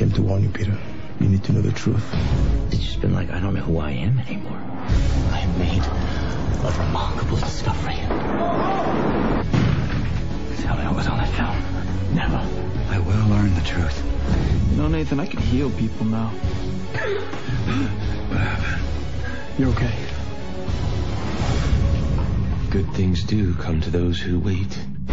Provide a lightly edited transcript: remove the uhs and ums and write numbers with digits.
came to warn you, Peter. You need to know the truth. It's just been like I don't know who I am anymore. I have made a remarkable discovery. Tell me what was on that film. Never. I will learn the truth. You know, Nathan, I can heal people now. What happened? You're okay. Good things do come to those who wait.